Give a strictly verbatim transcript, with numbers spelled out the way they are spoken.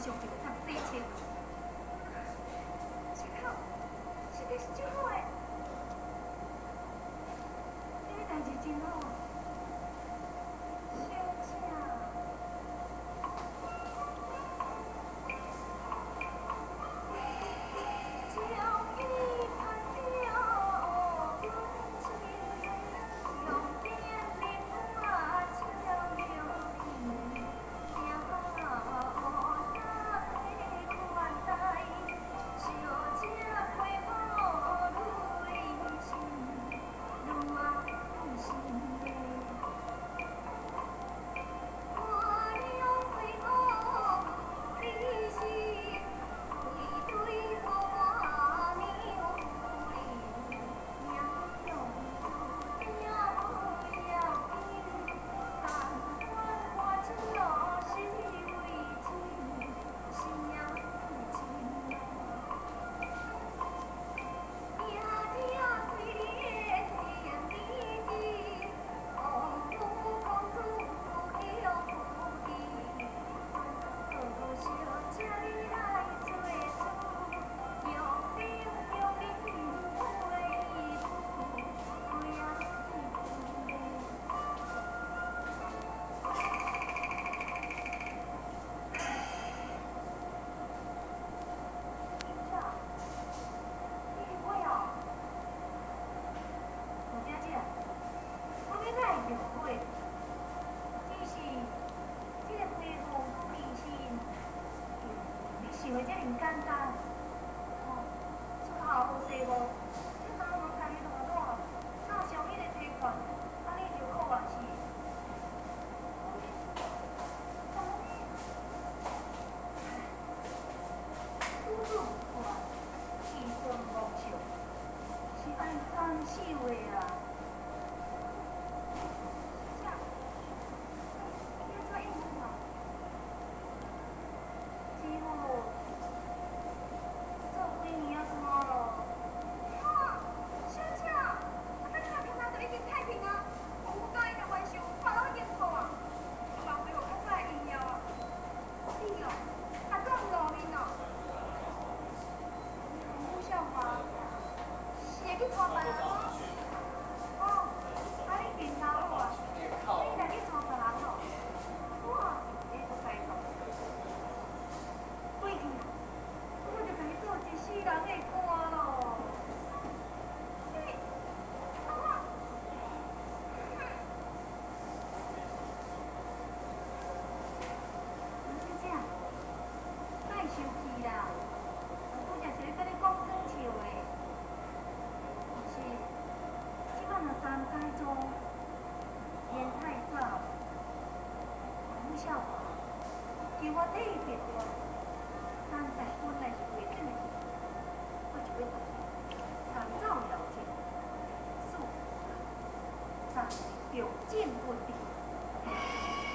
上就会当洗清。这个，这个是最好的，这个代志真好。小姐。 想的这么简单，哦，出头好势无？你三毛开大大，哪像迄个提款，安尼就可啊是。拄拄看，气氛无笑，是爱分手的啊。 叫我特别多，但是本来是规定的，我就要参照条件，四、三条件问题。